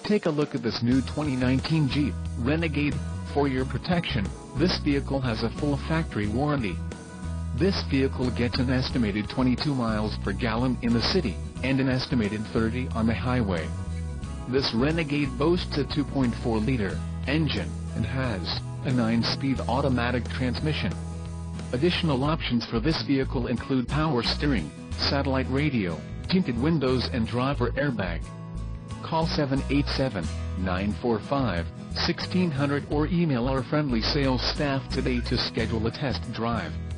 Take a look at this new 2019 Jeep Renegade. For your protection, this vehicle has a full factory warranty. This vehicle gets an estimated 22 miles per gallon in the city, and an estimated 30 on the highway. This Renegade boasts a 2.4-liter engine, and has a 9-speed automatic transmission. Additional options for this vehicle include power steering, satellite radio, tinted windows and driver airbag. Call 787-945-1600 or email our friendly sales staff today to schedule a test drive.